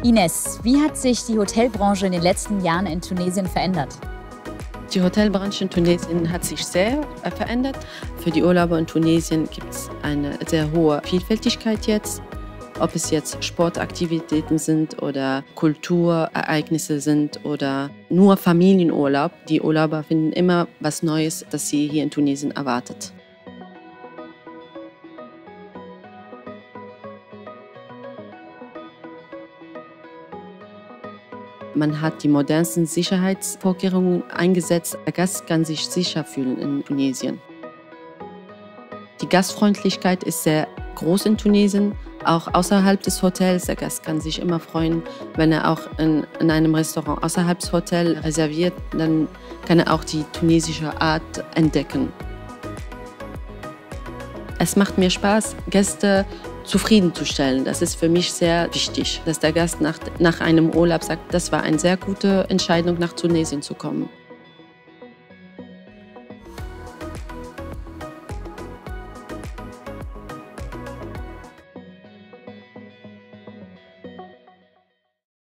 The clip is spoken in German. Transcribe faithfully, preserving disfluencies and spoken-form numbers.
Ines, wie hat sich die Hotelbranche in den letzten Jahren in Tunesien verändert? Die Hotelbranche in Tunesien hat sich sehr verändert. Für die Urlauber in Tunesien gibt es eine sehr hohe Vielfältigkeit jetzt. Ob es jetzt Sportaktivitäten sind oder Kulturereignisse sind oder nur Familienurlaub. Die Urlauber finden immer was Neues, das sie hier in Tunesien erwartet. Man hat die modernsten Sicherheitsvorkehrungen eingesetzt. Der Gast kann sich sicher fühlen in Tunesien. Die Gastfreundlichkeit ist sehr groß in Tunesien, auch außerhalb des Hotels. Der Gast kann sich immer freuen, wenn er auch in, in einem Restaurant außerhalb des Hotels reserviert, dann kann er auch die tunesische Art entdecken. Es macht mir Spaß, Gäste zufriedenzustellen. Das ist für mich sehr wichtig, dass der Gast nach, nach einem Urlaub sagt, das war eine sehr gute Entscheidung, nach Tunesien zu kommen.